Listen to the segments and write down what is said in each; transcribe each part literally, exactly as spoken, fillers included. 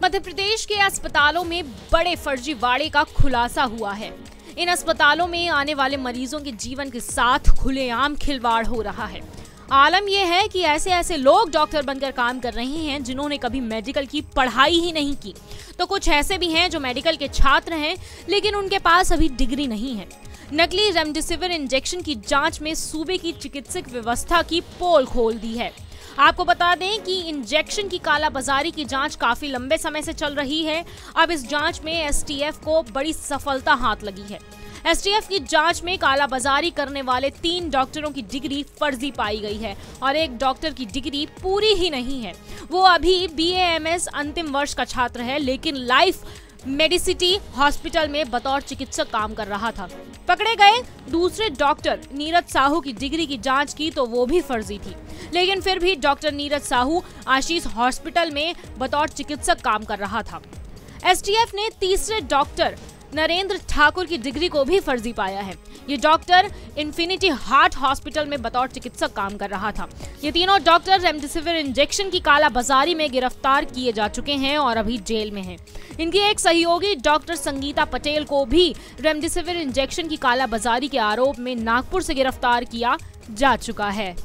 मध्य प्रदेश के अस्पतालों में बड़े फर्जीवाड़े का खुलासा हुआ है। इन अस्पतालों में आने वाले मरीजों के जीवन के साथ खुलेआम खिलवाड़ हो रहा है। आलम यह है कि ऐसे ऐसे लोग डॉक्टर बनकर काम कर रहे हैं जिन्होंने कभी मेडिकल की पढ़ाई ही नहीं की, तो कुछ ऐसे भी हैं जो मेडिकल के छात्र हैं लेकिन उनके पास अभी डिग्री नहीं है। नकली रेमडेसिविर इंजेक्शन की जांच में सूबे की चिकित्सक व्यवस्था की पोल खोल दी है। आपको बता दें कि इंजेक्शन की कालाबाजारी की जांच काफी लंबे समय से चल रही है। अब इस जांच में एसटीएफ को बड़ी सफलता हाथ लगी है। एसटीएफ की जांच में कालाबाजारी करने वाले तीन डॉक्टरों की डिग्री फर्जी पाई गई है और एक डॉक्टर की डिग्री पूरी ही नहीं है। वो अभी बीएएमएस अंतिम वर्ष का छात्र है लेकिन लाइफ मेडिसिटी हॉस्पिटल में बतौर चिकित्सक काम कर रहा था। पकड़े गए दूसरे डॉक्टर नीरज साहू की डिग्री की जांच की तो वो भी फर्जी थी, लेकिन फिर भी डॉक्टर नीरज साहू आशीष हॉस्पिटल में बतौर चिकित्सक काम कर रहा था। एसटीएफ ने तीसरे डॉक्टर नरेंद्र ठाकुर की डिग्री को भी फर्जी पाया है। ये डॉक्टर इन्फिनिटी हार्ट हॉस्पिटल में बतौर चिकित्सक काम कर रहा था। ये तीनों डॉक्टर रेमडेसिविर इंजेक्शन की कालाबाजारी में गिरफ्तार किए जा चुके हैं और अभी जेल में हैं। इनकी एक सहयोगी डॉक्टर संगीता पटेल को भी रेमडेसिविर इंजेक्शन की कालाबाजारी के आरोप में नागपुर से गिरफ्तार किया जा चुका है।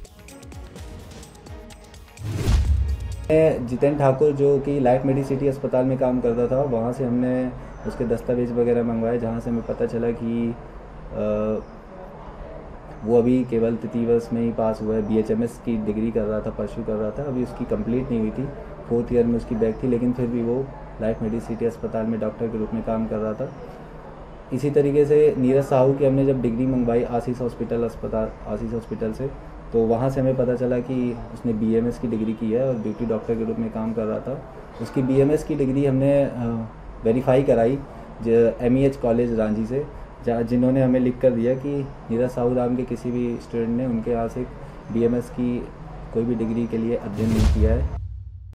जितेंद्र ठाकुर जो कि लाइफ मेडिसिटी अस्पताल में काम करता था, वहाँ से हमने उसके दस्तावेज वगैरह मंगवाए, जहाँ से हमें पता चला कि आ, वो अभी केवल तृतीय वर्ष में ही पास हुआ है। बीएचएमएस की डिग्री कर रहा था, परस्यू कर रहा था, अभी उसकी कंप्लीट नहीं हुई थी, फोर्थ ईयर में उसकी बैक थी, लेकिन फिर भी वो लाइफ मेडिसिटी अस्पताल में डॉक्टर के रूप में काम कर रहा था। इसी तरीके से नीरज साहू की हमने जब डिग्री मंगवाई आशीष हॉस्पिटल अस्पताल आशीष हॉस्पिटल से, तो वहाँ से हमें पता चला कि उसने बीएमएस की डिग्री की है और ड्यूटी डॉक्टर के रूप में काम कर रहा था। उसकी बीएमएस की डिग्री हमने वेरीफाई कराई एमईएच कॉलेज रांची से, जहाँ जिन्होंने हमें लिख कर दिया कि नीरज साहू नाम के किसी भी स्टूडेंट ने उनके यहाँ से बीएमएस की कोई भी डिग्री के लिए अध्ययन नहीं किया है।